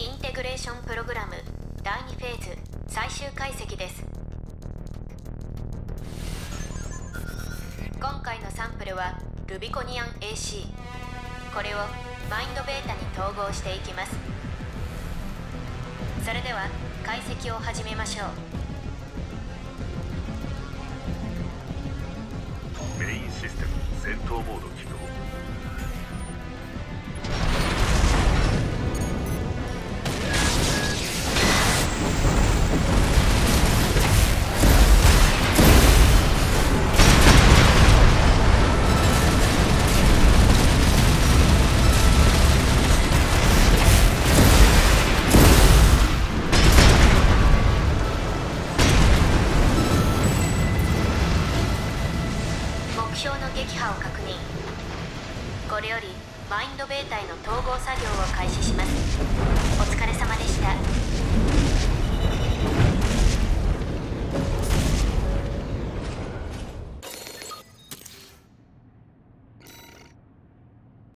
インテグレーションプログラム第2フェーズ最終解析です。今回のサンプルはルビコニアン AC。 これをマインドベータに統合していきます。それでは解析を始めましょう。 メインシステム戦闘モード起動。 目標の撃破を確認。これよりマインドベータへの統合作業を開始します。